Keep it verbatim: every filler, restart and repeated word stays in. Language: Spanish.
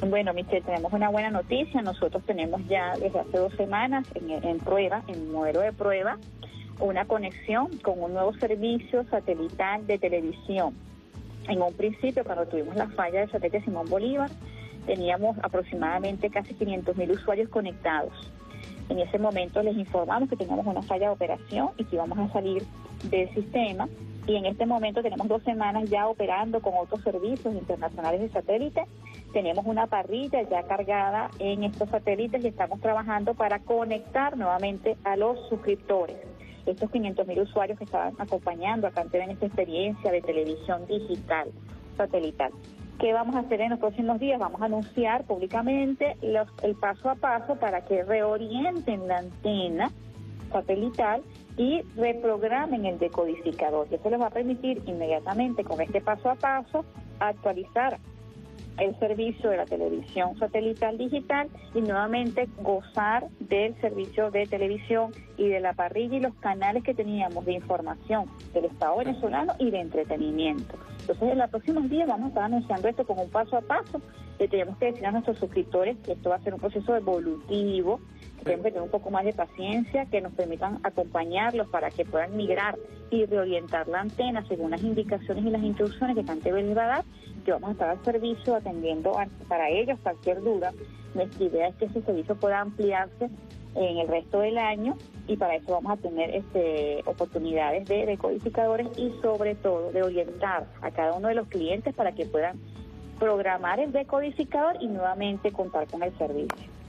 Bueno, Michelle, tenemos una buena noticia. Nosotros tenemos ya desde hace dos semanas en, en prueba, en modelo de prueba, una conexión con un nuevo servicio satelital de televisión. En un principio, cuando tuvimos la falla del satélite Simón Bolívar, teníamos aproximadamente casi quinientos mil usuarios conectados. En ese momento les informamos que teníamos una falla de operación y que íbamos a salir del sistema. Y en este momento tenemos dos semanas ya operando con otros servicios internacionales de satélite. Tenemos una parrilla ya cargada en estos satélites y estamos trabajando para conectar nuevamente a los suscriptores. Estos quinientos mil usuarios que estaban acompañando acá en esta experiencia de televisión digital satelital. ¿Qué vamos a hacer en los próximos días? Vamos a anunciar públicamente los, el paso a paso para que reorienten la antena satelital y reprogramen el decodificador. Eso les va a permitir inmediatamente con este paso a paso actualizar el servicio de la televisión satelital digital y nuevamente gozar del servicio de televisión y de la parrilla y los canales que teníamos de información del Estado venezolano y de entretenimiento. Entonces, en los próximos días vamos a estar anunciando esto como un paso a paso. Le tenemos que decir a nuestros suscriptores que esto va a ser un proceso evolutivo, que tenemos que tener un poco más de paciencia, que nos permitan acompañarlos para que puedan migrar y reorientar la antena según las indicaciones y las instrucciones que CanTV les va a dar, que vamos a estar al servicio atendiendo a, para ellos cualquier duda. Nuestra idea es que ese servicio pueda ampliarse en el resto del año y para eso vamos a tener este, oportunidades de decodificadores y sobre todo de orientar a cada uno de los clientes para que puedan programar el decodificador y nuevamente contar con el servicio.